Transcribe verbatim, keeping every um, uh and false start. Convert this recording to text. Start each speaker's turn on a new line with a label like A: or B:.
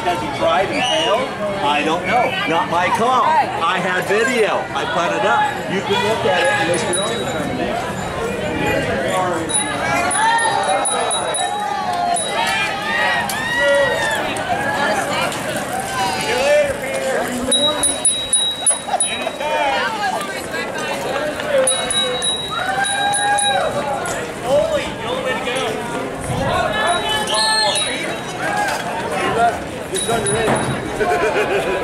A: because he tried and failed? I don't know. Not my call. I had video. I put it up. You can look at it and make your own determination. It's underrated.